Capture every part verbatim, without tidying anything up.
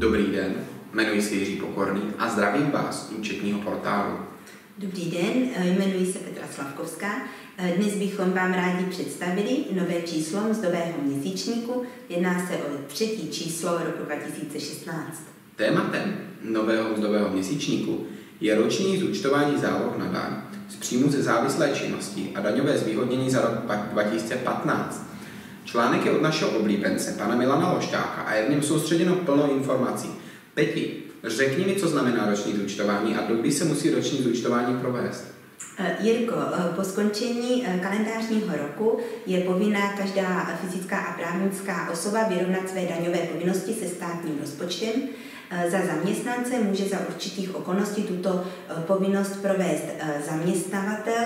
Dobrý den, jmenuji se Jiří Pokorný a zdravím vás z účetního portálu. Dobrý den, jmenuji se Petra Slavkovská. Dnes bychom vám rádi představili nové číslo mzdového měsíčníku. Jedná se o třetí číslo roku dva tisíce šestnáct. Tématem nového mzdového měsíčníku je roční zúčtování záloh na daň z příjmu ze závislé činnosti a daňové zvýhodnění za rok dva tisíce patnáct. Článek je od našeho oblíbence, pana Milana Lošťáka, a je v něm soustředěno plno informací. Peti, řekni mi, co znamená roční zúčtování a dokdy se musí roční zúčtování provést. Jirko, po skončení kalendářního roku je povinná každá fyzická a právnická osoba vyrovnat své daňové povinnosti se státním rozpočtem. Za zaměstnance může za určitých okolností tuto povinnost provést zaměstnavatel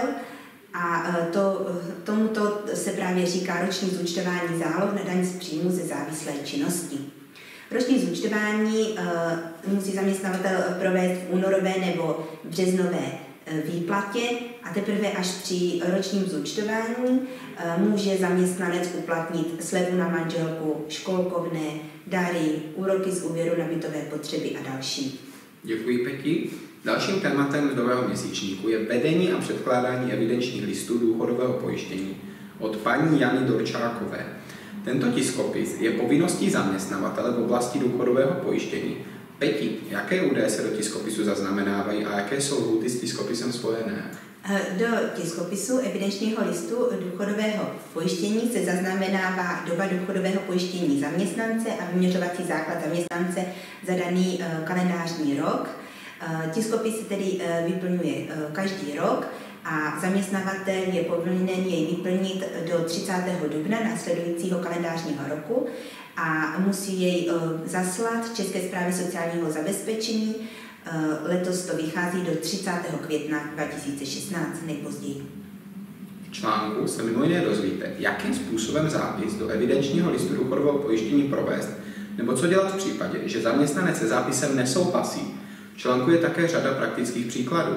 a to, tomuto se právě říká roční zúčtování záloh na daň z příjmu ze závislé činnosti. Roční zúčtování uh, musí zaměstnavatel provést v únorové nebo březnové uh, výplatě a teprve až při ročním zúčtování uh, může zaměstnanec uplatnit slevu na manželku, školkovné, dary, úroky z úvěru na bytové potřeby a další. Děkuji, Peti. Dalším tématem mzdového měsíčníku je vedení a předkládání evidenčních listů důchodového pojištění od paní Jany Dorčákové. Tento tiskopis je povinností zaměstnavatele v oblasti důchodového pojištění. Peti, jaké údaje se do tiskopisu zaznamenávají a jaké jsou lhůty s tiskopisem spojené? Do tiskopisu evidenčního listu důchodového pojištění se zaznamenává doba důchodového pojištění zaměstnance a vyměřovací základ zaměstnance za daný kalendářní rok. Tiskopis se tedy vyplňuje každý rok a zaměstnavatel je povinen jej vyplnit do třicátého dubna následujícího kalendářního roku a musí jej zaslat České správě sociálního zabezpečení. Letos to vychází do třicátého května dva tisíce šestnáct nejpozději. V článku se mimo jiné dozvíte, jakým způsobem zápis do evidenčního listu důchodového pojištění provést, nebo co dělat v případě, že zaměstnanec se zápisem nesouhlasí. V článku je také řada praktických příkladů.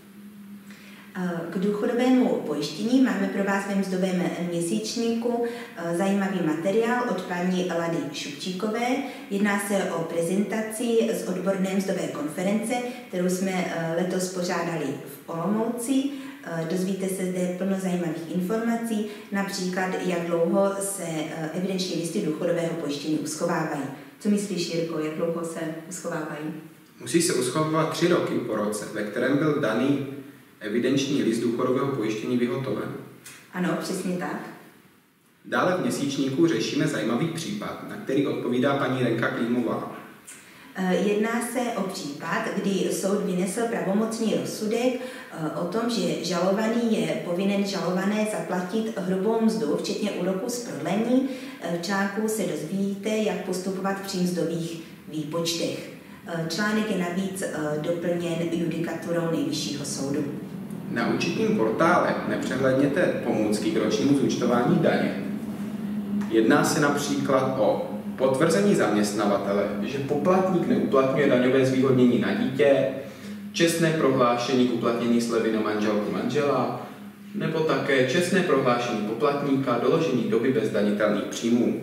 K důchodovému pojištění máme pro vás ve mzdovém měsíčníku zajímavý materiál od paní Lady Šupčíkové. Jedná se o prezentaci z odborné mzdové konference, kterou jsme letos pořádali v Olomouci. Dozvíte se zde plno zajímavých informací, například jak dlouho se evidenční listy důchodového pojištění uschovávají. Co myslíš, Jirko, jak dlouho se uschovávají? Musí se uschovávat tři roky po roce, ve kterém byl daný evidenční list důchodového pojištění vyhotoven. Ano, přesně tak. Dále v měsíčníku řešíme zajímavý případ, na který odpovídá paní Renka Klímová. Jedná se o případ, kdy soud vynesl pravomocný rozsudek o tom, že žalovaný je povinen žalované zaplatit hrubou mzdu, včetně úroku z prodlení. V článku se dozvíte, jak postupovat při mzdových výpočtech. Článek je navíc doplněn judikaturou Nejvyššího soudu. Na účetním portále nepřehlédněte pomůcky k ročnímu zúčtování daně. Jedná se například o potvrzení zaměstnavatele, že poplatník neuplatňuje daňové zvýhodnění na dítě, čestné prohlášení k uplatnění slevy na manželku manžela, nebo také čestné prohlášení poplatníka, doložení doby bez zdanitelných příjmů.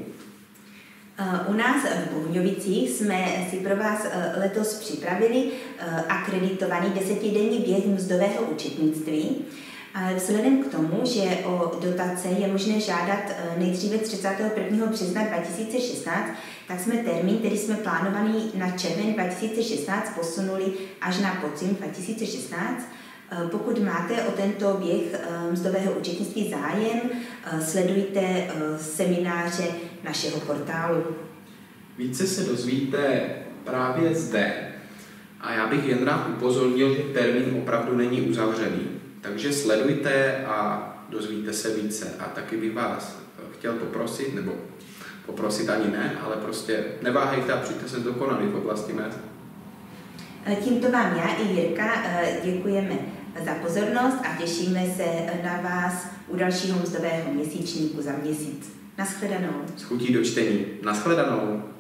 U nás v Bohňovicích jsme si pro vás letos připravili akreditovaný desetidenní běh mzdového účetnictví. Vzhledem k tomu, že o dotace je možné žádat nejdříve třicátého prvního března dva tisíce šestnáct, tak jsme termín, který jsme plánovaný na červen dva tisíce šestnáct, posunuli až na podzim dva tisíce šestnáct. Pokud máte o tento běh mzdového účetnictví zájem, sledujte semináře našeho portálu. Více se dozvíte právě zde. A já bych jen rád upozornil, že termín opravdu není uzavřený. Takže sledujte a dozvíte se více. A taky bych vás chtěl poprosit, nebo poprosit ani ne, ale prostě neváhejte a přijďte se dokonalý v oblasti mezd. Tímto vám já i Jirka děkujeme za pozornost a těšíme se na vás u dalšího mzdového měsíčníku za měsíc. Naschledanou. S chutí do čtení. Naschledanou.